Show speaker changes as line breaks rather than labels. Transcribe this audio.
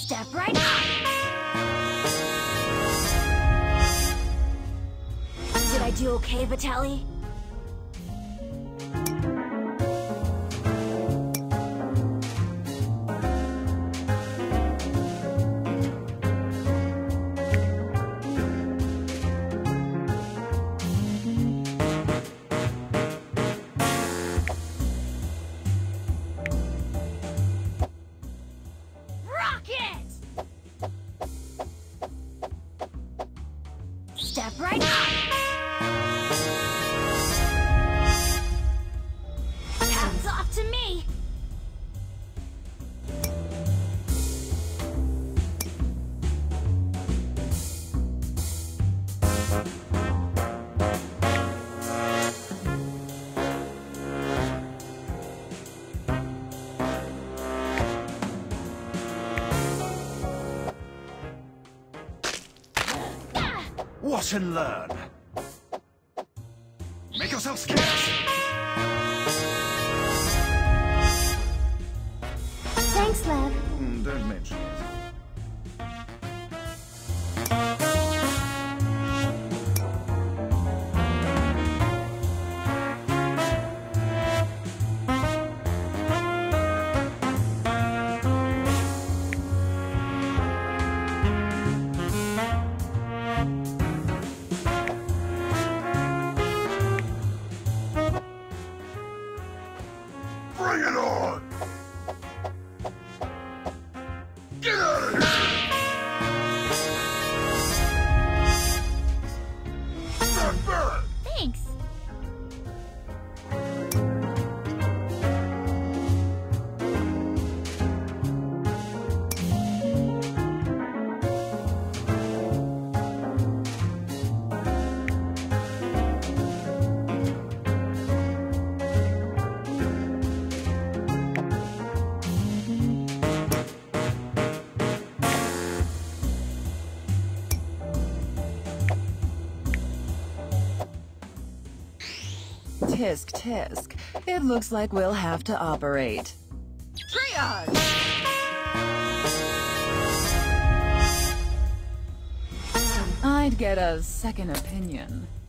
Step right up! Did I do okay, Vitaly? Step right up! Hats off to me!
Watch and learn. Make yourself scarce.
Thanks, Lev.
Don't mention it. Bring it on! Get out of here! Stand back!
Thanks.
Tisk, tisk. It looks like we'll have to operate. Triage! I'd get a second opinion.